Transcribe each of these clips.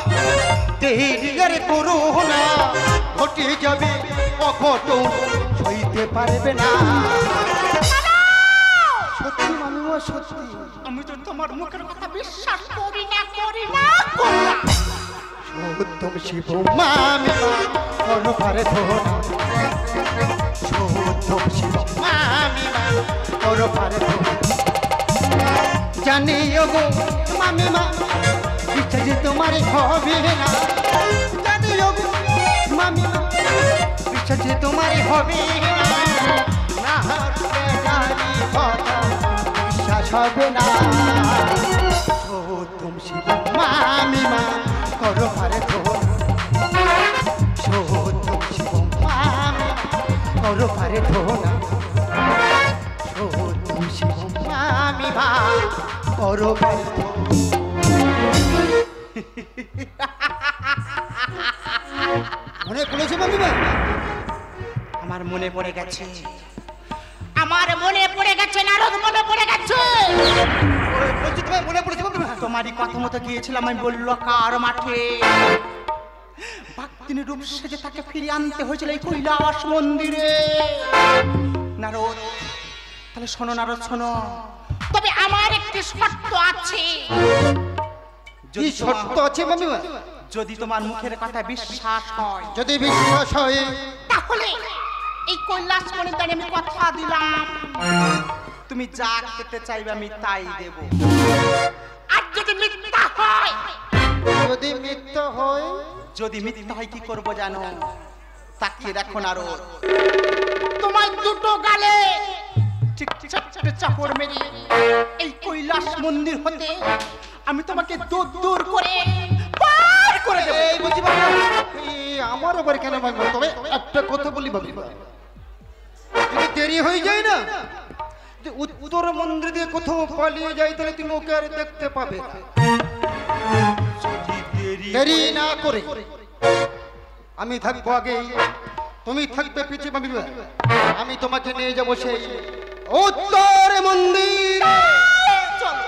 দেরি আর করো না, ঘটে যাবে অঘটন, সইতে পারবে না। সত্যি মামিমা সত্যি, আমি তো তোমার মুখের কথা বিশ্বাস করি না। সত্যম শিব মামিমা করো পারে ধোনা, সত্যম শিব মামিমা করো পারে ধোনা। জানি গো মামিমা বিশ্বাস তোমার হবে না, জানি গো মামিমা বিশ্বাস তোমার হবে না, না বিশ্বাস হবে না। সত্যম শিব মামিমা করো পারে ধোনা, সত্যম শিব মামিমা করো পারে ধোনা, সত্যম শিব মামিমা করো পারে ধোনা। মনে পড়েছে মামিমা? আমার মনে পড়ে গেছে, আমার মনে পড়ে গেছে, নারদ মনে পড়ে গেছে। বলছি তোমার মনে পড়েছে মামিমা? তোমারই কথা মতো গিয়েছিলাম আমি বল্লকার মাঠে। বাঘিনী রূপ সেজে তাকে ফিরিয়ে আনতে হয়েছিল এই কৈলাস মন্দিরে। নারদ, তাহলে শোনো নারদ শোনো, তবে আমার একটি শর্ত আছে। কি শর্ত আছে মামিমা? যদি তোমার মুখের কথা বিশ্বাস হয়, যদি বিশ্বাস হয় তাহলে এই কৈলাস মন্দিরে আমি কথা দিলাম, তুমি যা খেতে চাইবে আমি তাই দেব। আর যদি মিথ্যা হয়, যদি মিথ্যা হয়, যদি মিথ্যা হয় কি করব জানো? তাকিয়ে দেখো নারদ, তোমার দুটো গালে ঠিক চাপড় মেরে এই কৈলাস মন্দির হতে আমি তোমাকে দূর দূর করে পার করে দেব। এই বুঝি বাবা, আমার আবার কেন মামিমা? তবে একটা কথা বলি মামিমা, যদি দেরি হয়ে যায় না, যে উত্তর মন্দির দিয়ে কোথাও পালিয়ে যায়, তাহলে তুমি ওকে আর দেখতে পাবে না। দেরি না করে আমি থাকবো আগে, তুমি থাকবে পিছিয়ে মামিমা। আমি তোমাকে নিয়ে যাবো সেই উত্তর মন্দির। চলো।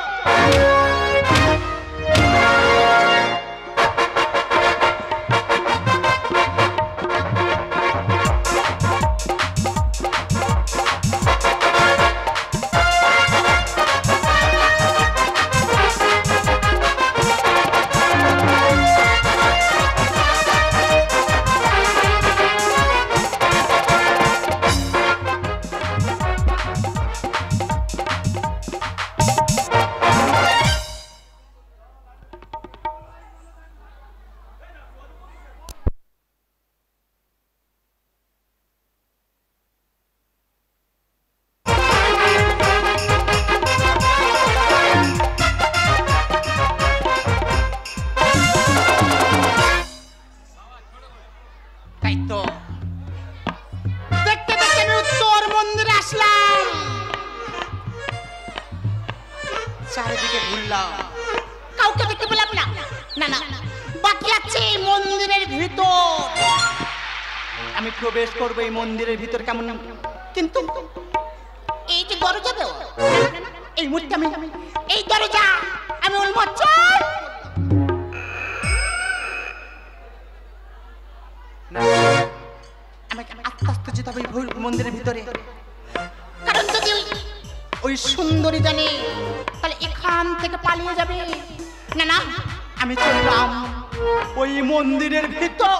চারিদিকে ঘুরলাম, কাউকে দেখতে পেলাম না। না না, বাকি আছে মন্দিরের ভিতর। আমি প্রবেশ করবো এই মন্দিরের ভিতর কেমন, কিন্তু এই যে দরজা দেওয়া, এই মুহূর্তে আমি এই দরজা আমি উন্মোচন। আমাকে আস্তে আস্তে যেতে হবে মন্দিরের ভিতরে, কারণ যদি ওই সুন্দরী জানে তাহলে এখান থেকে পালিয়ে যাবে। না না, আমি চললাম ওই মন্দিরের ভিতর।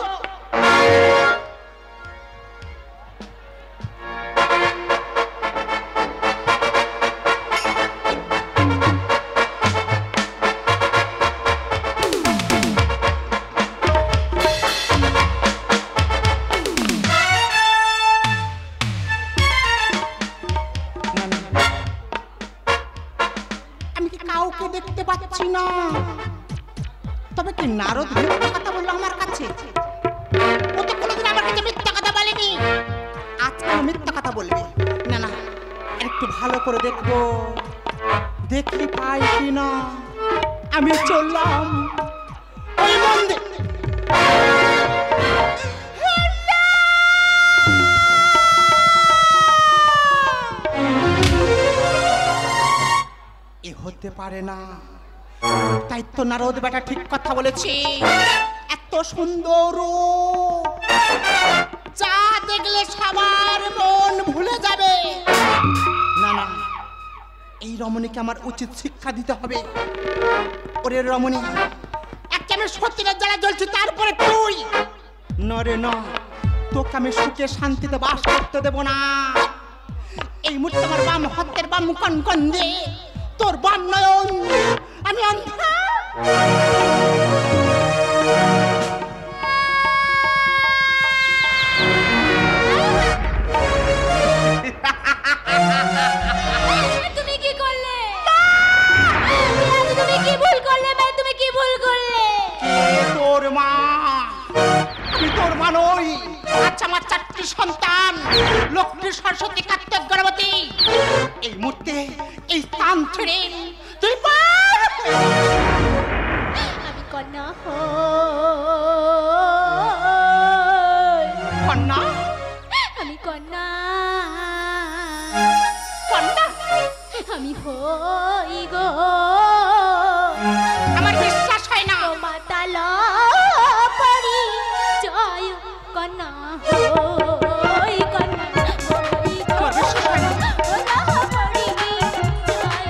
কাউকে দেখতে পাচ্ছি না, তবে কি নারদ মিথ্যা কথা বললো আমার কাছে? ও তো কোনোদিন আমার কাছে মিথ্যা কথা বলেনি, আজকে মিথ্যা কথা বলবে। না না, একটু ভালো করে দেখবো, দেখি পাই কিনা। আমি চললাম ওই মন্দির। হতে পারে না, তাই তো নারদ বেটা ঠিক কথা বলেছে, এত সুন্দর রূপ, যা দেখলে সবার মন ভুলে যাবে। না না, এই রমণীকে আমার উচিত শিক্ষা দিতে হবে। ওরে রমণী, একটা আমি সত্যিকার যারা জ্বলছি, তারপরে তুই। না রে না, তোকে আমি সুখে শান্তিতে বাস করতে দেব না। এই মুহূর্তে আমার বাম হাতের বাম কনকন দে, তোর বাম নয়ন আমি অন্ধা। তুমি কি করলে? তুমি কি ভুল করলে? তুমি কি ভুল করলে? তোর মা, আমি তোর মা নই। আচ্ছা, আমার 4টি সন্তান, লক্ষ্মী, সরস্বতী, কার্তিক, গণপতি। এই মুহূর্তে এই স্থান ছেড়ে তুই পার। আমি কন্যা কন্যা, আমি কন্যা কন্যা, আমি হই গো। আমার বিশ্বাস হয় না। মাতাল পরি জয় কন্যা হই, কন্যা হই গো। তোর বিশ্বাস হয় না? কন্যা পরি জয়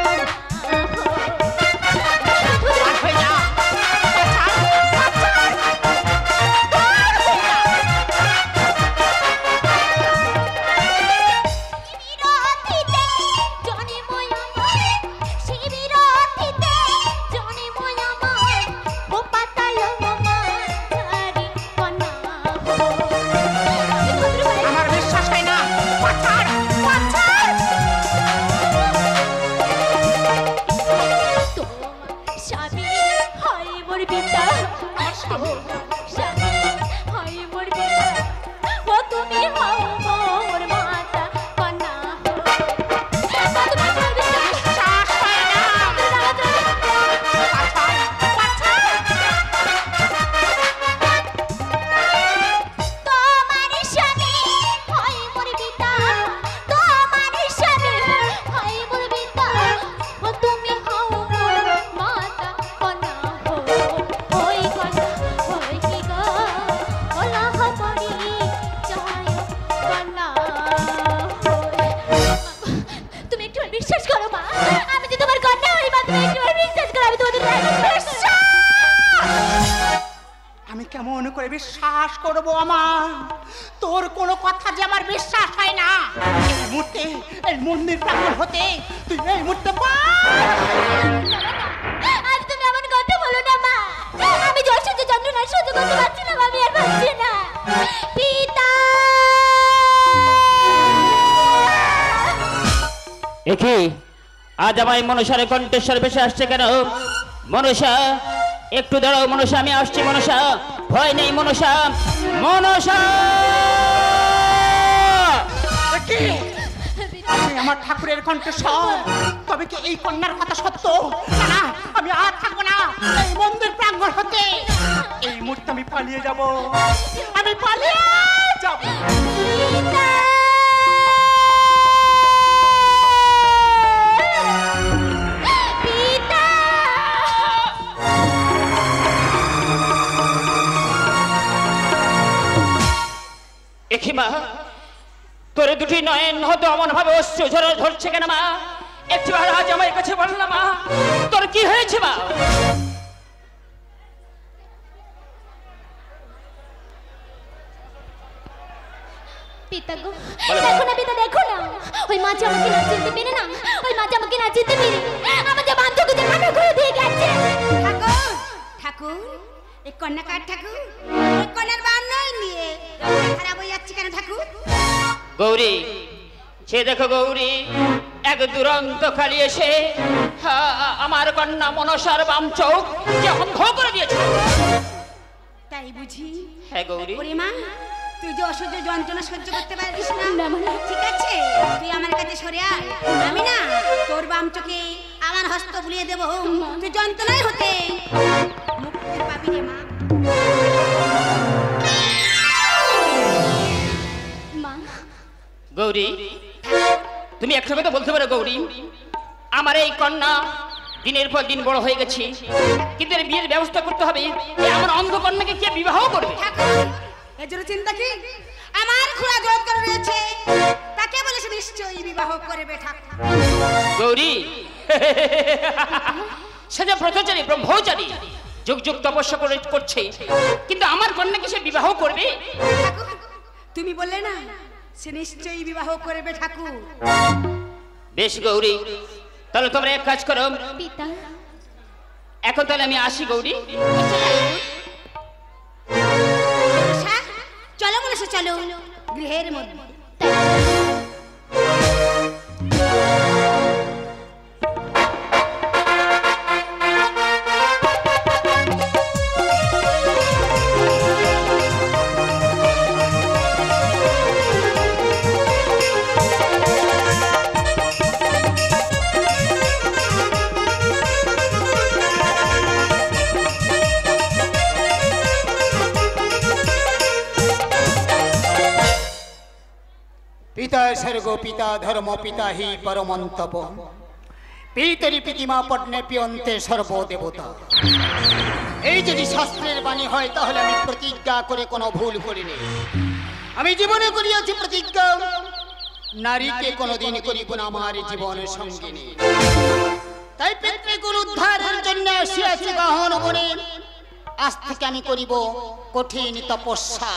আর হই না। আচ্ছা, শিবিরথিতে জনে ময়াময়, শিবিরথিতে জনে ময়াময়, ও পাতাল মামার ধারি কন্যা হো। আমার বিশ্বাস হয় না। পাছাড়, পাছাড়। তোমার স্বামী হয় মোর পিতা, তোমার স্বামী হয় মোর পিতা, ও তুমি হও মোর মাতা কন্যা হো। বিশ্বাস হয় না। পাছাড়, পাছাড়। তোমার স্বামী হয় মোর পিতা, তোমার স্বামী হয় মোর পিতা, ও তুমি হও মোর মাতা কন্যা হো। ওই কন্যা হই কি গো, ওলা হরি জয় কন্যা হই। তুমি একটু বিশ্বাস করো মা, আমি যে তোমার কন্যা হই মা, তুমি একটু বিশ্বাস করো, আমি তোমাদের আমি কেমন করে বিশ্বাস করবো? আমার তোর কোনো কথা যে আমার বিশ্বাস হয় না। এই মুহূর্তে এই মন্দির প্রাঙ্গণ হতে তুই এই মুহূর্তে আজ তুমি এমন কথা বলো না মা, আমি যশোর যন্ত্রণা সহ্য করতে পারছি না, আমি আর পারছি না। পিতা একি আজ আমায় মনসারে কণ্ঠেশ্বর বেশে আসছে কেন? মনসা, একটু দাঁড়াও মনসা, আমি আসছি মনসা, ভয় নেই মনসা। মনসা, আমার ঠাকুরের কণ্ঠস্বর, তবে কি এই কন্যার কথা সত্য? না না, আমি আর থাকবো না এই মন্দির প্রাঙ্গণ হতে। এই মুহূর্তে আমি পালিয়ে যাব, আমি পালিয়ে যাব। পিতা পিতা একি মা, তোর দুটি নয়ন হয়তো অমন ভাবে অশ্রু ঝরে ধরছে কেন মা? একটু আর আজ আমার কাছে বল না মা, তোর কি হয়েছে মা? পিতা গো, দেখো না পিতা, দেখো না, ওই মাঝে আমাকে না চিনতে পেরে না, ওই মাঝে আমাকে না চিনতে পেরে আমাদের বান্ধবকে যে কাটা করে দিয়ে গেছে। ঠাকুর, ঠাকুর, এই কন্যা কার ঠাকুর? এই কন্যার বান নয় নিয়ে খারাপ হয়ে যাচ্ছে কেন ঠাকুর? গৌরী, সে দেখো গৌরী, এক দুরন্ত খালি এসে আমার কন্যা মনসার বাম চোখ যে অন্ধ করে দিয়েছে। তাই বুঝি? হ্যাঁ গৌরী। ওরে মা, তুই যে অসহ্য যন্ত্রণা সহ্য করতে পারিস না, না, মানে? ঠিক আছে, তুই আমার কাছে সরে আয়। আমি না তোর বাম চোখে আমার হস্ত বুলিয়ে দেবো, তুই যন্ত্রণায় হতে মুক্তি পাবি রে মা। মা গৌরী, তুমি একটা কথা বলতে পারো গৌরী? আমার এই কন্যা দিনের পর দিন বড় হয়ে গেছি, কিন্তু এর বিয়ের ব্যবস্থা করতে হবে। এই আমার অন্ধকন্যাকে কে বিবাহ করবে? ঠাকুর, এর জন্য চিন্তা কি? আমার খুড়া জোর করে রয়েছে, তাকে বলে সে নিশ্চয়ই বিবাহ করবে ঠাকুর। গৌরী, সে যে ব্রতচারী ব্রহ্মচারী, যুগ যুগ তপস্যা করছে, কিন্তু আমার কন্যাকে সে বিবাহ করবে? ঠাকুর, তুমি বললে না সে নিশ্চয়ই বিবাহ করবে ঠাকুর। বেশ গৌরী, তাহলে তোমরা এক কাজ করো, পিতা এখন তাহলে আমি আসি গৌরী। মনসা, চলো মনসা চলো গৃহের মধ্যে। पिता सर्गो पिता धर्म पिता ही परमंतप पितरी पितिमा पटने पियन्ते सर्वदेवता। এই যদি শাস্ত্রের বাণী হয় তাহলে আমি প্রতিজ্ঞা করে কোনো ভুল করিনি। আমি জীবনে করিয়াছি প্রতিজ্ঞা, নারীকে কোনোদিন করিব না আমার জীবনের সঙ্গিনী। তাই পিতৃকুল উদ্ধারের জন্য আসিয়াছি গহন বনে। আজ থেকে আমি করিব কঠিন তপস্যা।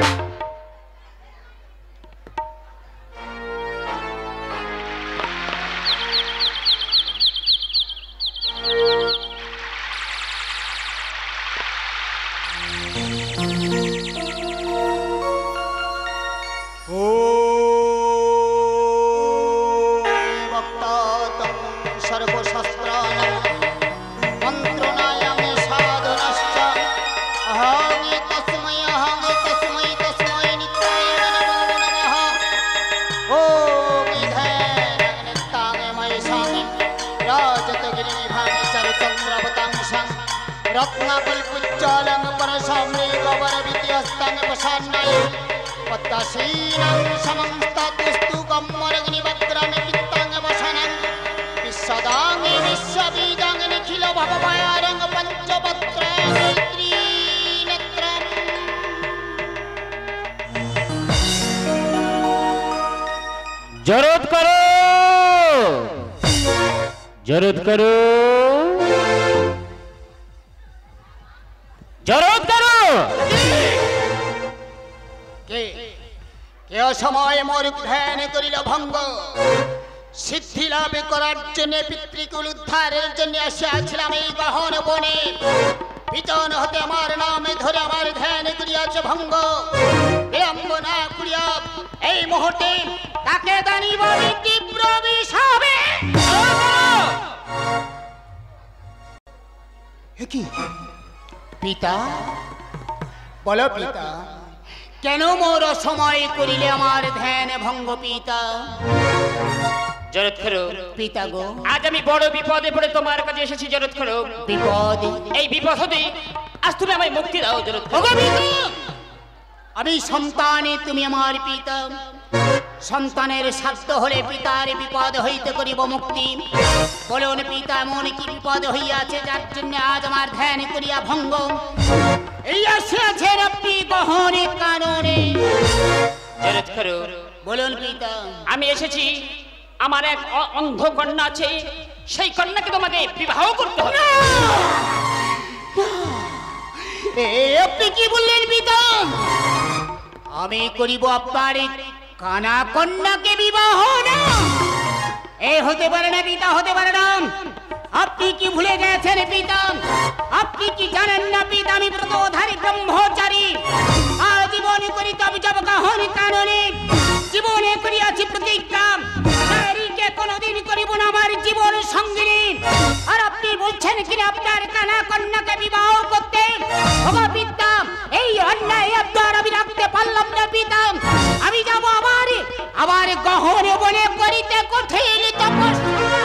रत्नाकुलकुच्चालं परशाम्रे गौरवित्यस्तं प्रसन्नाय पद्मशीलं समंस्ततुस्तु कम्मरग्निवक्त्रमे पित्तांगवसनं विश्वदांगे विश्वबीजांग निखिल भवभयारंग पंचपत्राणि त्रिनेत्रम्। जरूरत करो, जरूरत करो, জরুর করো। কে কে অসময়ে মোর ধ্যান করিল ভঙ্গ, সিদ্ধি লাভ করার জন্য পিতৃকুল উদ্ধারের জন্য আসিয়াছিলাম এই গহন বনে। বিজন হতে আমার নামে ধরে আমার ধ্যান করিয়াছে ভঙ্গ। বিলম্ব না করিয়া এই মুহূর্তে তাকে জানিব আমি তীব্র বিষাবে। কি পিতা বলো পিতা, কেন মোর সময় করিলে আমার ধ্যান ভঙ্গ পিতা? জরুরত করো পিতা গো, আজ আমি বড় বিপদে পড়ে তোমার কাছে এসেছি। জরুরত করো। বিপদ? এই বিপদ হতে আজ তুমি আমায় মুক্তি দাও। জরুরত করো। আমি সন্তানে তুমি আমার পিতা, সন্তানের সাধ্য হলে পিতার বিপদ হইতে করিব মুক্তি। বলুন পিতা, এমন কি বিপদ হইয়াছে যার জন্য আজ আমার ধ্যান করিয়া ভঙ্গ? এই আসিয়াছে আপনি গহনে কারণে। জরুরত করো। বলুন পিতা। আমি এসেছি, আমার এক অন্ধ কন্যা আছে, সেই কন্যাকে তোমাকে বিবাহ করতে হবে। আপনি কি বললেন পিতা? আমি করিব আপনার কানা কন্যাকে বিবাহ? না, এ হতে পারে না পিতা, হতে পারে না। আপনি কি ভুলে গেছেন পিতা? আপনি কি জানেন না পিতা, আমি ব্রতধারী ব্রহ্মচারী। আজীবনে করিতে আমি যাব গহন কাননে। জীবনে করিয়াছি প্রতিজ্ঞা, নারীকে কোনোদিন করিব না আমার জীবন সঙ্গিনী। আর আপনি বলছেন কিনা আপনার কানা কন্যাকে বিবাহ করতে? ওগো পিতা, এই অন্যায় আপনার আমি রাখতে পারলাম না পিতা। আমি যাব আবার গহন বনে করিতে কঠিন তপস্যা।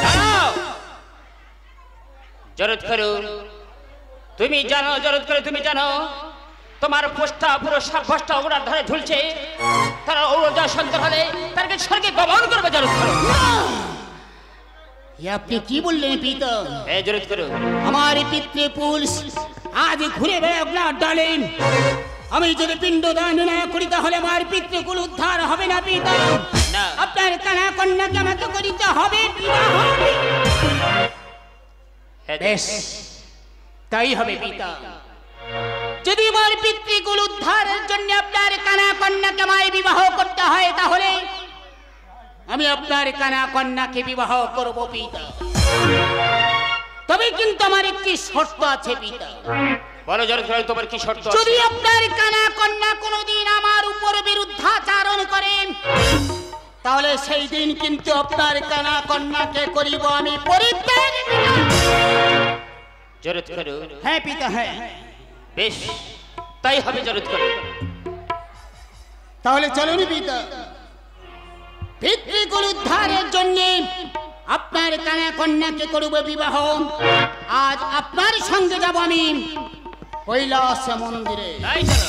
জরুরত করো। তুমি জানো, জরুরত করো, তুমি জানো তোমার পোষ্টা পুরো সাব্যস্টা ওনার ধারে ঝুলছে। তারা ওরা সন্তান হলে তাকে স্বর্গে গমন করবে। জরুরত করো। এ আপনি কি বললেন পিতা? হ্যাঁ জোরে করো। আমার পিতৃপুরুষ আজ ঘুরে বেড়াক ডালেন, আমি যদি পিণ্ডদান না করি তাহলে আমার পিতৃকুল উদ্ধার হবে না পিতা। না। আপনার কানা কন্যাকে আমাকে করিতে হবে বিবাহ। হ্যাঁ, বেশ, তাই হবে পিতা। যদি আমার পিতৃকুল উদ্ধারের জন্য আপনার কানা কন্যাকে আমায় বিবাহ করতে হয় তাহলে আমি আপনার কানা কন্যাকে বিবাহ করব পিতা। তবে কিন্তু আমার একটি শর্ত আছে পিতা। বলো জোরে করো, তোমার কি শর্ত আছে? যদি আপনার কানা কন্যা কোনোদিন আমার উপর বিরুদ্ধাচারণ করেন তাহলে সেই দিন কিন্তু আপনার কানা কন্যাকে করিব আমি পরিত্যাগ। জোরে করো। হ্যাঁ পিতা, হ্যাঁ। বেশ, তাই হবে, জোরে করো। তাহলে চলুন পিতা, পিতৃকুল উদ্ধারের জন্য আপনার কানা কন্যাকে করব বিবাহ। আজ আপনার সঙ্গে যাব আমি কৈলাস মন্দিরে। তাই চলো।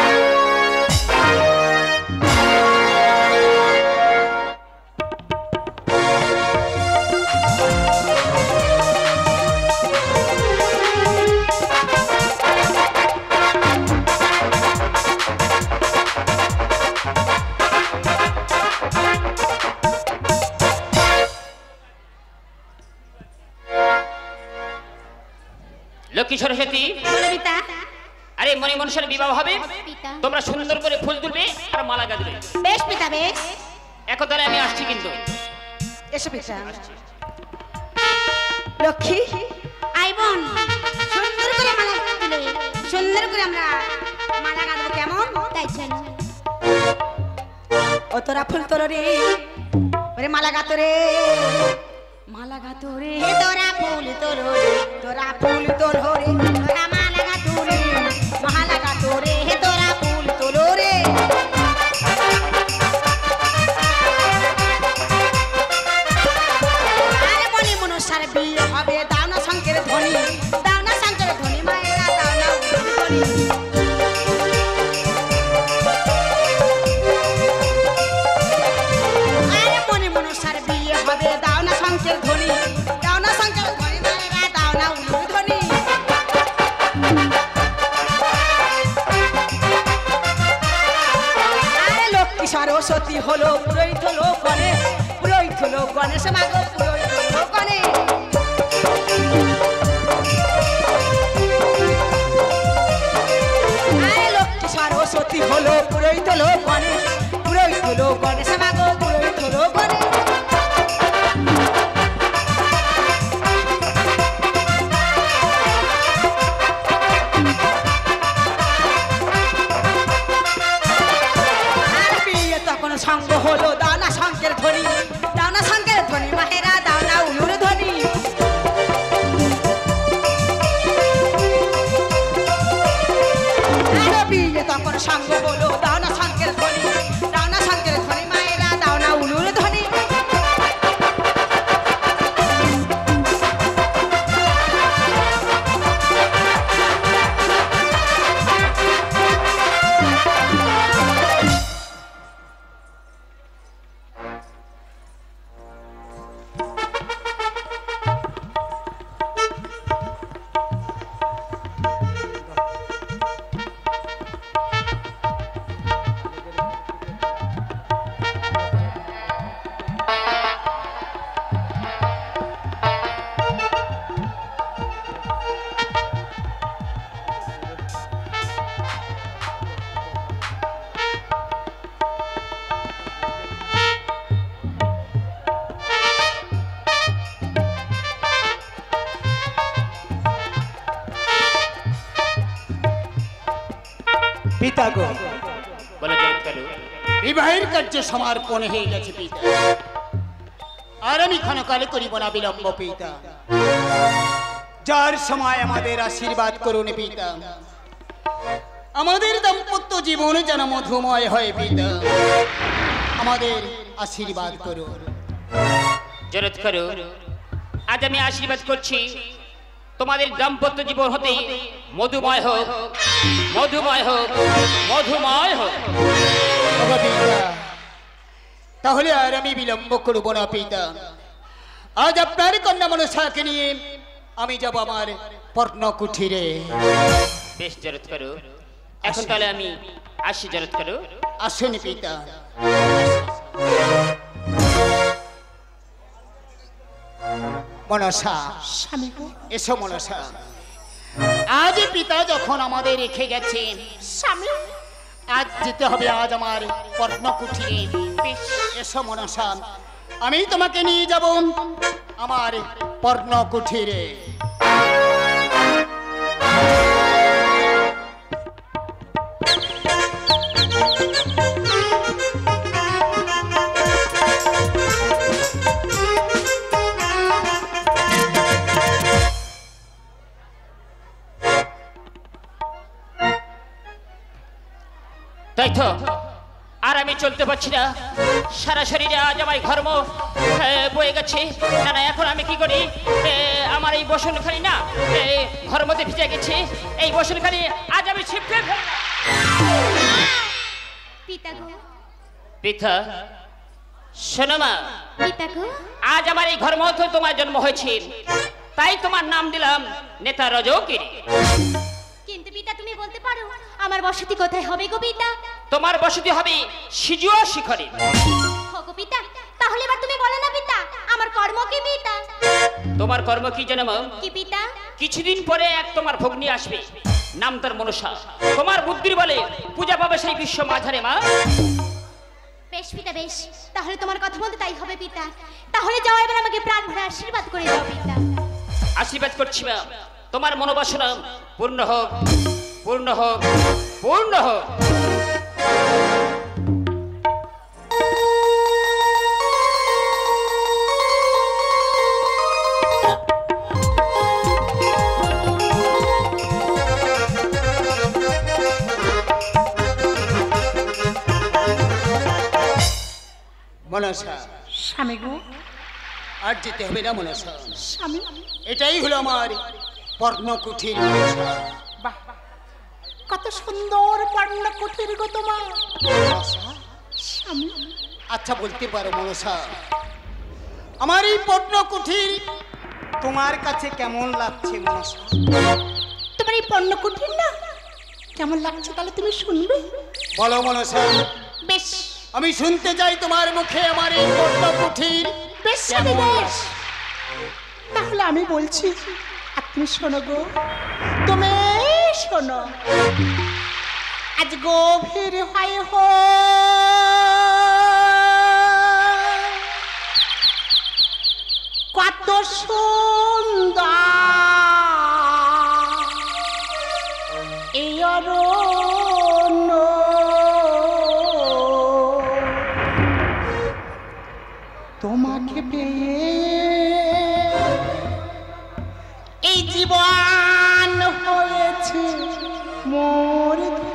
লক্ষ্মী সরস্বতী, বলো পিতা। আরে মনে মনসার বিবাহ হবে, পিতা। তোমরা সুন্দর করে ফুল তুলবে আর মালা গাঁথবে। বেশ পিতা, বেশ। এখন তাহলে আমি আসছি কিন্তু। এসো পিতা। লক্ষ্মী, আই বোন, সুন্দর করে মালা তুলে সুন্দর করে আমরা মালা গাঁথবো, কেমন? তাই ছিল। ও তোরা ফুল তোর রে, ওরে মালা গাঁথো রে, মালা গাঁথো রে, তোরা ফুল তোর রে, তোরা ফুল তোর রে, তোরা মালা গাঁথো রে, মালা গাঁথো রে, তোরা ফুল তোর রে। আরে মনে মনসার বিয়ে হবে, দাও না শঙ্কের ধ্বনি, দাও না শঙ্কের ধ্বনি, মায়েরা দাও না ধ্বনি। আরে মনে মনসার বিয়ে হবে, দাও না শঙ্কের ধ্বনি, দাও না শঙ্কের ধ্বনি, মায়েরা দাও না উলুর ধ্বনি। আরে লক্ষ্মী সরস্বতী হলো পুরোহিত হলো গণেশ, পুরোহিত হলো গণেশ মাগো, পুরোহিত হলো গণেশ। আরে লক্ষ্মী সরস্বতী হলো পুরোহিত হলো গণেশ, পুরোহিত হলো গণেশ মাগো, পুরোহিত হলো গণেশ। আর বিয়ে তখন সঙ্গ হলো, দানা শঙ্কের ধ্বনি, দানা শঙ্কের ধ্বনি, মাহেরা দানা উলুর ধ্বনি। আর বিয়ে তখন সঙ্গ হলো, দানা শঙ্কের ধ্বনি, দানা শঙ্কের ধ্বনি, মায়েরা দানা উলুর ধ্বনি। পিতা গো, বলো জোরে করো। বিবাহের কার্য সমাপন হয়ে গেছে পিতা, আর আমি ক্ষণকালে করিব না বিলম্ব পিতা। যার সময় আমাদের আশীর্বাদ করুন পিতা, আমাদের দাম্পত্য জীবন যেন মধুময় হয় পিতা, আমাদের আশীর্বাদ করুন। জোরে করো। আজ আমি আশীর্বাদ করছি, তোমাদের দাম্পত্য জীবন হতে মধুময় হোক, মধুময় হোক, মধুময় হোক। ওগো পিতা, তাহলে আর আমি বিলম্ব করব না পিতা, আজ আপনার কন্যা মনসাকে নিয়ে আমি যাব আমার পর্ণকুঠিরে। বেশ জরত করো, এখন তাহলে আমি আসি, জরত করো। আসুন পিতা। মনসা, স্বামী গো, এসো মনসা। আজ পিতা যখন আমাদের রেখে গেছেন, স্বামী আজ যেতে হবে আজ আমার পর্ণকুঠিরে। বেশ, এসো মনসা, আমি তোমাকে নিয়ে যাব আমার পর্ণকুঠিরে। তাই তো আর আমি চলতে পারছি না, সারা শরীরে আজ আমার ঘর্ম বয়ে গেছে। না না, এখন আমি কি করি? আমার এই বসনখানি না ঘর্মতে ভিজে গেছে, এই বসনখানি আজ আমি ছিপকে পিতা গো, পিতা। শোনো মা, পিতা গো, আজ আমার এই ঘর্ম তোমার জন্ম হয়েছে, তাই তোমার নাম দিলাম নেতা রজকিনী। কিন্তু পিতা তুমি বলতে পারো আমার বসতি কোথায় হবে গো পিতা? তোমার বসতি হবে সিজুয়া শিখরে। গো পিতা, তাহলে এবার তুমি বলো না পিতা আমার কর্ম কি পিতা? তোমার কর্ম কি জানো মা? কি পিতা? কিছুদিন পরে এক তোমার ভগ্নী আসবে, নাম তার মনসা। তোমার বুদ্ধির বলে পূজা পাবে সেই বিশ্ব মাঝারে মা। বেশ পিতা বেশ, তাহলে তোমার কথা মতো তাই হবে পিতা। তাহলে যাও, এবার আমাকে প্রাণ ভরে আশীর্বাদ করে দাও পিতা। আশীর্বাদ করছি মা, তোমার মনোবাসনা পূর্ণ হোক, পূর্ণ হোক, পূর্ণ হোক। মনসা, স্বামী গো, আর যেতে হবে না মনসা, স্বামী। এটাই হলো আমার পর্ণকুঠির। মনসা, বাহ, কত সুন্দর পর্ণকুঠির গো তোমার। স্বামী, আচ্ছা বলতে পারো মনসা, আমার এই পর্ণকুঠির তোমার কাছে কেমন লাগছে মনসা? তোমার এই পর্ণকুঠির না কেমন লাগছে তাহলে তুমি শুনবে। বলো মনসা, বেশ আমি শুনতে চাই তোমার মুখে আমার এই পর্ণকুঠির বেশ স্বামী, বেশ। তাহলে আমি বলছি আর তুমি শোনো গো, তুমি শোনো। আজ গভীর হয় কত সুন্দর এই অরণ্য, তোমাকে পেয়ে এই জীবন হয়েছে মোর